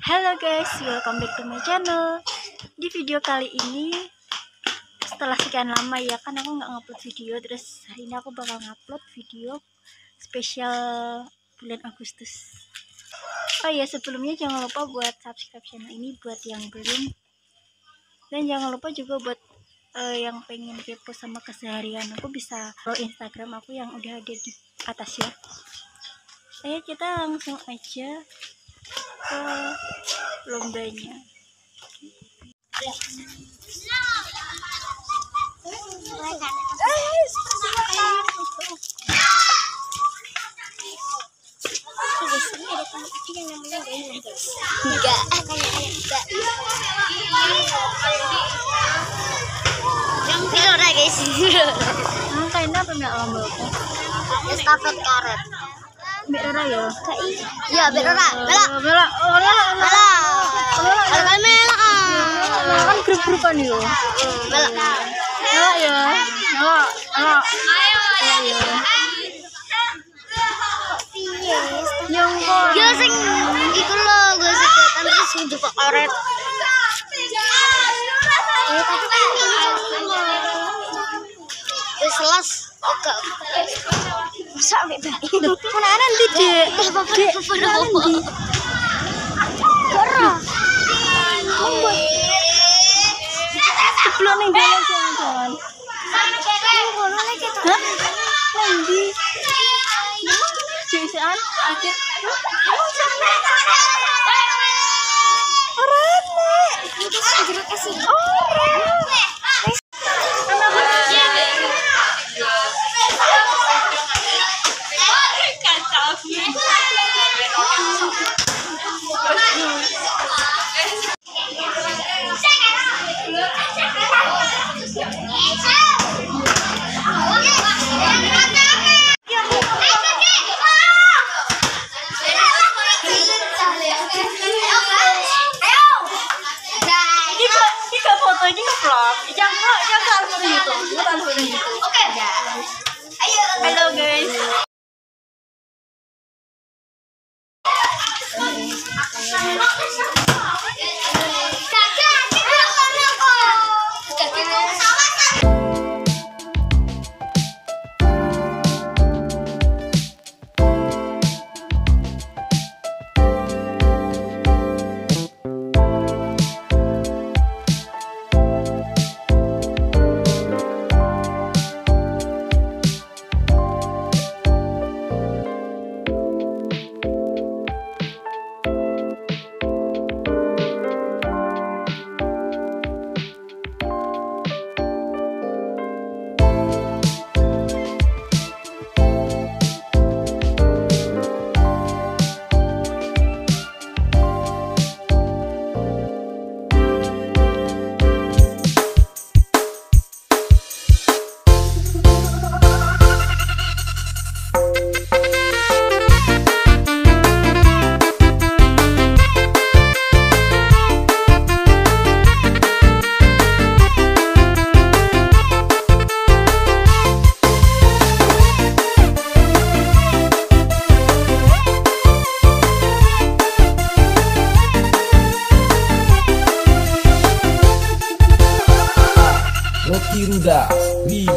Halo guys, welcome back to my channel. Di video kali ini, setelah sekian lama ya kan aku nggak ngupload video, terus hari ini aku bakal ngupload video spesial bulan Agustus. Oh ya, sebelumnya jangan lupa buat subscribe channel ini buat yang belum, dan jangan lupa juga buat yang pengen kepo sama keseharian aku, bisa follow Instagram aku yang udah ada di atas ya. Ayo kita langsung aja ke lombanya. Yang kelora guys. Kayaknya apa mbak lomba? Estafet karet. Mbak Rara ya? Iya, berora. Bela. Kan grup-grupan yuk. Bela. Ya. Ayo. Yang kok? Yo sing iku lho, gue sedotan terus njupuk karet. Wis selas. Oke. Sampai bae. Mana nanti dek? Dek, nanti. Ora. Sebelum nih jalan-jalan. Hah? Nanti. Jadian akhir. Orang nek. Itu segera kasih. Ini nge-vlog, jangan langsung gitu. Oke. Ayo. Halo guys. Rocky Ruda,